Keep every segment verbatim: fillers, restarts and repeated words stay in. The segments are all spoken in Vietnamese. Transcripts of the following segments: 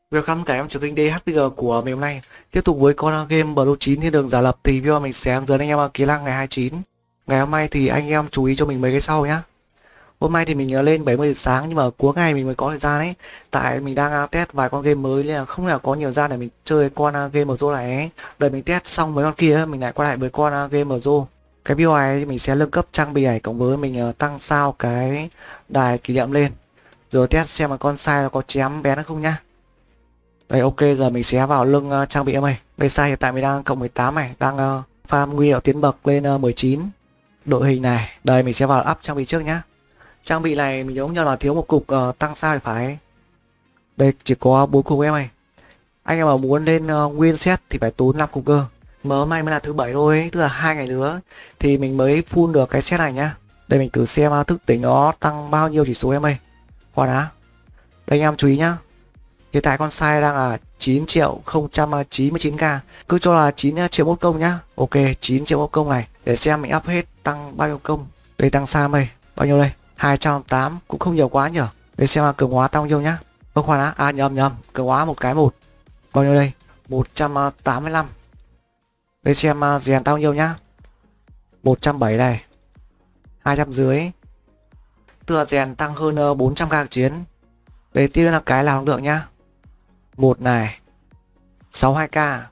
Welcome cả em trở kênh đê hát pê giê của mình hôm nay. Tiếp tục với con game Blue chín thiên đường giả lập thì video mình sẽ hướng dẫn anh em kỹ năng ngày hai mươi chín. Ngày hôm nay thì anh em chú ý cho mình mấy cái sau nhá. Hôm nay thì mình lên bảy mươi giờ sáng nhưng mà cuối ngày mình mới có thời gian ấy. Tại mình đang test vài con game mới nên là không là có nhiều thời gian để mình chơi con game Mzo này ấy. Đợi mình test xong mấy con kia mình lại quay lại với con game Mzo. Cái video này mình sẽ nâng cấp trang bị này cộng với mình tăng sao cái đài kỷ niệm lên. Rồi test xem là con sai có chém bé nó không nhá. Đây, ok, giờ mình sẽ vào lưng uh, trang bị em ơi. Đây sai hiện tại mình đang cộng mười tám này, đang uh, farm nguyên liệu tiến bậc lên uh, mười chín. Đội hình này, đây mình sẽ vào up trang bị trước nhá. Trang bị này mình giống như là thiếu một cục uh, tăng sao thì phải. Đây chỉ có bốn cục em ơi. Anh em mà muốn lên uh, nguyên set thì phải tốn năm cục cơ. Mà hôm nay mới là thứ bảy thôi ấy, tức là hai ngày nữa thì mình mới full được cái set này nhá. Đây mình thử xem uh, thức tỉnh nó tăng bao nhiêu chỉ số em ơi. Khoan đã. Đây anh em chú ý nhá. Hiện tại con size đang là chín triệu không trăm chín mươi chín k. Cứ cho là chín triệu một công nhá. Ok, chín triệu một công này. Để xem mình up hết tăng bao nhiêu công. Đây tăng sao đây? Bao nhiêu đây? hai trăm tám cũng không nhiều quá nhỉ. Để xem là cường hóa tăng bao nhiêu nhá. Ơ khoan á, à nhầm nhầm, cường hóa một cái một. Bao nhiêu đây? một trăm tám mươi lăm. Để xem rèn tăng bao nhiêu nhá. một trăm bảy này. hai trăm dưới. Tức là rèn tăng hơn bốn trăm k chiến. Đây tiếp là cái làm được nhá. Một này, sáu mươi hai k,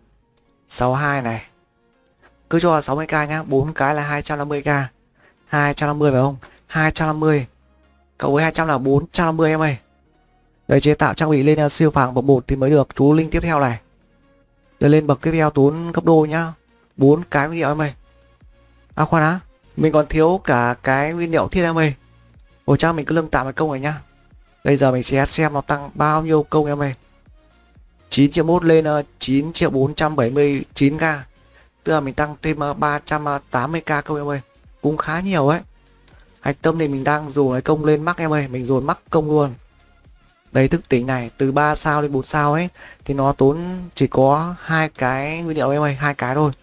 sáu mươi hai này, cứ cho là sáu mươi k nhá, bốn cái là hai trăm năm mươi k, hai trăm năm mươi phải không? hai trăm năm mươi cộng với hai trăm là bốn trăm năm mươi em ơi. Đây chế tạo trang bị lên siêu phàm bậc một thì mới được chú linh tiếp theo này. Đây lên bậc tiếp theo tốn gấp đôi nhá, bốn cái nguyên liệu em ơi. À khoan á, mình còn thiếu cả cái nguyên liệu thiết em ơi. Ôi chắc mình cứ lưng tạm cái công này nhá. Bây giờ mình sẽ xem nó tăng bao nhiêu công em ơi. chín triệu một lên uh, chín triệu bốn trăm bảy mươi chín k. Tức là mình tăng thêm uh, ba trăm tám mươi k công em ơi. Cũng khá nhiều ấy. Hạch tâm thì mình đang dồn cái công lên mắc em ơi. Mình dồn mắc công luôn. Đây thức tỉnh này từ ba sao đến bốn sao ấy. Thì nó tốn chỉ có hai cái nguyên liệu em ơi. Hai cái thôi.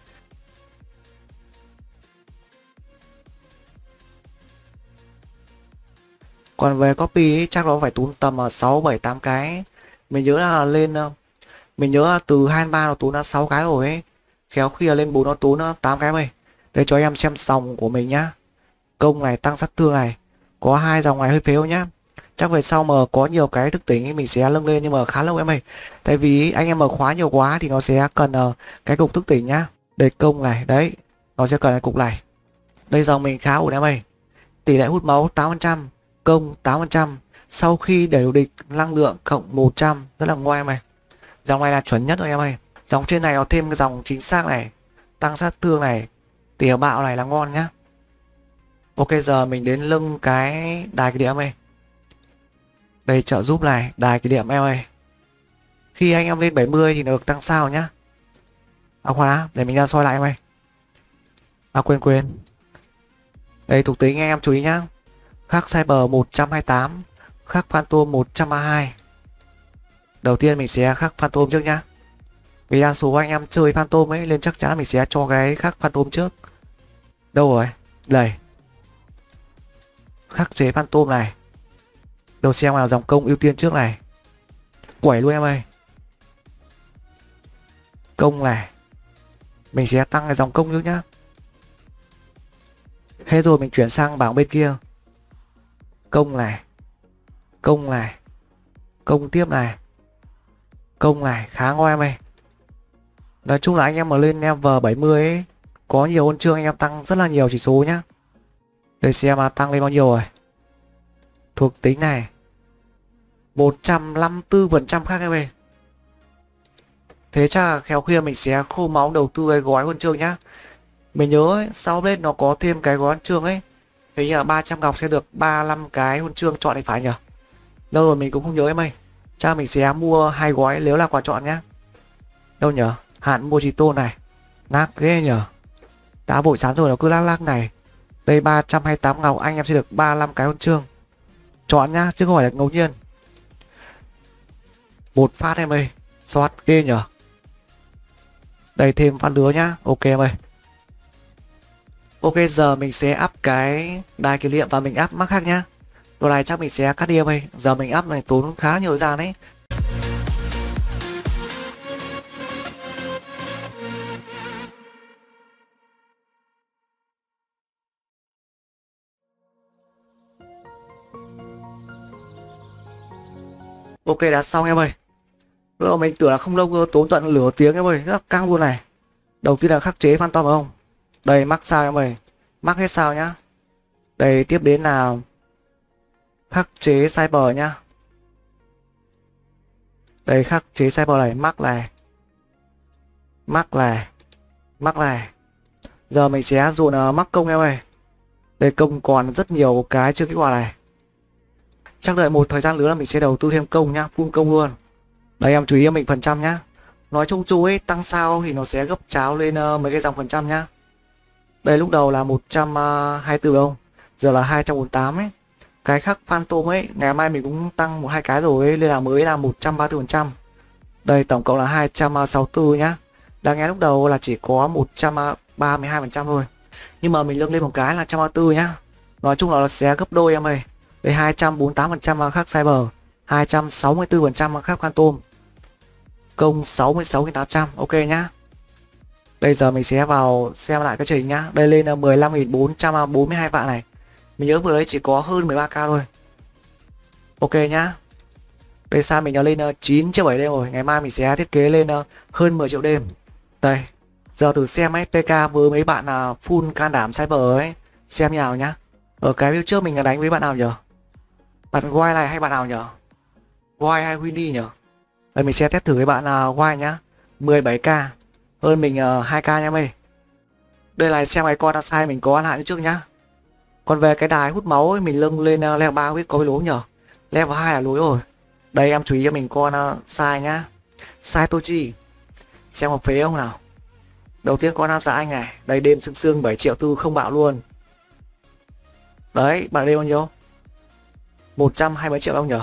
Còn về copy ấy, chắc nó phải tốn tầm uh, sáu bảy tám cái. Mình nhớ là lên uh, Mình nhớ là từ hai ba nó tốn là sáu cái rồi ấy. Khéo khi là lên bốn nó tốn tám cái mày. Để cho em xem dòng của mình nhá. Công này tăng sát thương này. Có hai dòng này hơi phếu nhá. Chắc về sau mà có nhiều cái thức tỉnh ấy, mình sẽ nâng lên nhưng mà khá lâu em ơi. Tại vì anh em mà khóa nhiều quá thì nó sẽ cần uh, cái cục thức tỉnh nhá. Đây công này, đấy. Nó sẽ cần cái cục này. Đây dòng mình khá ổn em ơi. Tỷ lệ hút máu tám phần trăm, công tám phần trăm. Sau khi để địch năng lượng cộng một trăm, rất là ngoan em ơi. Dòng này là chuẩn nhất rồi em ơi. Dòng trên này có thêm cái dòng chính xác này, tăng sát thương này, tỉa bạo này là ngon nhá. Ok giờ mình đến lưng cái đài kỷ niệm em ơi. Đây trợ giúp này, đài kỷ niệm em ơi. Khi anh em lên bảy mươi thì được tăng sao nhá. À khoan đã, để mình ra soi lại em ơi. À quên quên. Đây thuộc tính anh em chú ý nhá. Khắc cyber một trăm hai mươi tám, khắc phantom một trăm ba mươi hai. Đầu tiên mình sẽ khắc phantom trước nhá. Vì đa số anh em chơi phantom ấy nên chắc chắn mình sẽ cho cái khắc phantom trước. Đâu rồi? Đây. Khắc chế phantom này. Đầu xem là dòng công ưu tiên trước này. Quẩy luôn em ơi. Công này. Mình sẽ tăng cái dòng công trước nhá. Hết rồi mình chuyển sang bảng bên kia. Công này. Công này. Công tiếp này. Công này khá ngon em ơi. Nói chung là anh em mà lên level bảy mươi ấy, có nhiều huân chương anh em tăng rất là nhiều chỉ số nhá. Để xem mà tăng lên bao nhiêu rồi. Thuộc tính này một trăm năm mươi tư phần trăm khác em ơi. Thế chắc là khéo kia mình sẽ khô máu đầu tư cái gói huân chương nhá. Mình nhớ ấy, sau lên nó có thêm cái gói huân chương ấy. Hình như là ba trăm ngọc sẽ được ba mươi lăm cái huân chương chọn thì phải nhỉ. Đâu rồi mình cũng không nhớ em ơi. Chắc mình sẽ mua hai gói nếu là quà chọn nhá. Đâu nhở? Hạn mua chỉ tôn này. Nát ghê nhở. Đã vội sán rồi nó cứ lắc lắc này. Đây ba trăm hai mươi tám ngọc anh em sẽ được ba mươi lăm cái huân chương. Chọn nhá chứ không phải là ngẫu nhiên. Một phát em ơi. Xoát ghê nhở. Đây thêm phát lứa nhá. Ok em ơi. Ok giờ mình sẽ up cái đài kỷ niệm và mình up mắc khác nhá. Đồ này chắc mình sẽ cắt đi em ơi. Giờ mình up này tốn khá nhiều thời gian đấy. Ok đã xong em ơi. Lúc đầu mình tưởng là không lâu cơ, tốn tận nửa tiếng em ơi, rất là căng luôn này. Đầu tiên là khắc chế phantom không? Đây mắc sao em ơi. Mắc hết sao nhá. Đây tiếp đến là khắc chế cyber nhá. Đây khắc chế cyber này, mắc này. Mắc này. Mắc này. Giờ mình sẽ dồn uh, mắc công em ơi. Đây công còn rất nhiều cái chưa kích hoạt này. Chắc đợi một thời gian nữa là mình sẽ đầu tư thêm công nhá, full công luôn. Đây em chú ý cho mình phần trăm nhá. Nói chung chú ấy tăng sao thì nó sẽ gấp cháo lên uh, mấy cái dòng phần trăm nhá. Đây lúc đầu là một trăm hai mươi tư không? Giờ là hai trăm bốn mươi tám ấy. Cái khắc phantom ấy, ngày hôm nay mình cũng tăng một hai cái rồi ấy, nên là mới là một trăm ba mươi tư phần trăm. Đây tổng cộng là hai trăm sáu mươi tư nhá. Đáng nghe lúc đầu là chỉ có một trăm ba mươi hai phần trăm thôi. Nhưng mà mình nâng lên một cái là một trăm ba mươi tư nhá. Nói chung là nó sẽ gấp đôi em ơi. Đây hai trăm bốn mươi tám phần trăm khắc cyber, hai trăm sáu mươi tư phần trăm khắc phantom. Công sáu mươi sáu nghìn tám trăm, ok nhá. Bây giờ mình sẽ vào xem lại cái trình nhá. Đây lên mười lăm nghìn bốn trăm bốn mươi hai vạn này. Mình nhớ vừa đấy chỉ có hơn mười ba k thôi. Ok nhá. Đây sao mình đã lên chín triệu bảy đêm rồi. Ngày mai mình sẽ thiết kế lên hơn mười triệu đêm. Đây. Giờ thử xem ấy, pê ca với mấy bạn là full can đảm cyber ấy. Xem như nào nhá. Ở cái video trước mình là đánh với bạn nào nhỉ? Bạn White này hay bạn nào nhỉ? White hay Windy nhỉ? Đây mình sẽ test thử với bạn uh, White nhá. mười bảy k. Hơn mình uh, hai k nha mày. Đây là xem cái con sai mình có ăn hạn trước nhá. Còn về cái đài hút máu ấy, mình nâng lên uh, level ba biết có cái lối nhỉ? Level hai là lối rồi. Đây em chú ý cho mình con uh, sai nhá. Sai Tochi. Xem một phế không nào. Đầu tiên con uh, dạ anh này. Đây đêm sương sương bảy triệu tư không bạo luôn. Đấy bạn đêm bao nhiêu? một trăm hai mươi triệu không nhỉ?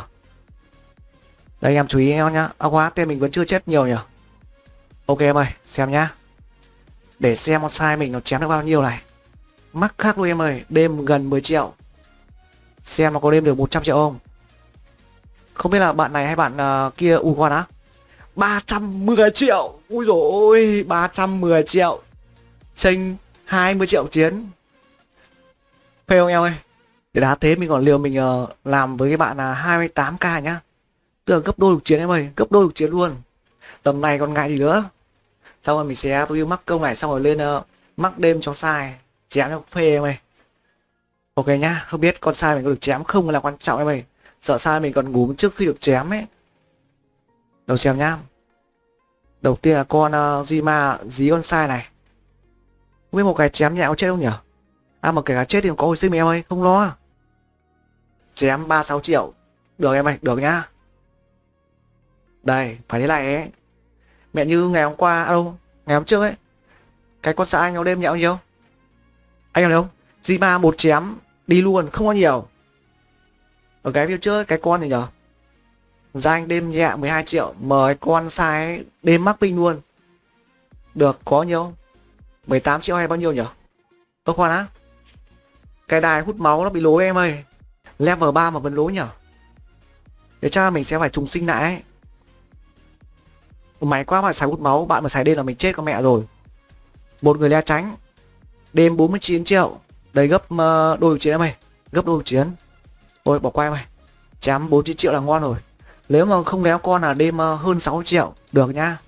Đây em chú ý nhau nhá. À quá tên mình vẫn chưa chết nhiều nhỉ. Ok em ơi xem nhá. Để xem con sai mình nó chém được bao nhiêu này. Mắc khác luôn em ơi. Đêm gần mười triệu. Xem nó có đêm được một trăm triệu không. Không biết là bạn này hay bạn uh, kia. Ui con á, ba trăm mười triệu. Ui dồi ôi, ba trăm mười triệu. Chênh hai mươi triệu chiến. Phê không em ơi. Để đá thế mình còn liều mình uh, làm với cái bạn là hai mươi tám k nhá. Tức là gấp đôi lục chiến em ơi. Gấp đôi lục chiến luôn. Tầm này còn ngại gì nữa. Xong rồi mình sẽ tôi mắc công này. Xong rồi lên uh, mắc đêm cho sai. Chém cho phê em ơi. Ok nhá. Không biết con sai mình có được chém không là quan trọng em ơi. Sợ sai mình còn ngủ trước khi được chém ấy. Đầu xem nhá. Đầu tiên là con uh, Zima dí con sai này. Không biết một cái chém nhẹ có chết không nhỉ? À mà kể cả chết thì có hồi sinh em ơi. Không lo. Chém ba mươi sáu triệu. Được em ơi. Được nhá. Đây. Phải thế này ấy. Mẹ như ngày hôm qua. À đâu. Ngày hôm trước ấy. Cái con xã anh nó đêm nhẹ bao nhiêu? Anh có thấy không? Zima một chém. Đi luôn. Không có nhiều. Ở cái video trước cái con này nhở. Danh đêm nhẹ mười hai triệu. Mời con sai đêm mắc ping luôn. Được có nhiêu? mười tám triệu hay bao nhiêu nhở? Ơ khoan á. Cái đài hút máu nó bị lối em ơi. Level ba mà vẫn lối nhở. Để chắc mình sẽ phải trùng sinh lại ấy. Máy quá mà xài hút máu. Bạn mà xài đêm là mình chết con mẹ rồi. Một người le tránh. Đêm bốn mươi chín triệu. Đây gấp uh, đôi chiến em ơi. Gấp đôi chiến. Ôi bỏ qua em ơi. Chém bốn mươi chín triệu là ngon rồi. Nếu mà không léo con là đêm uh, hơn sáu triệu. Được nhá.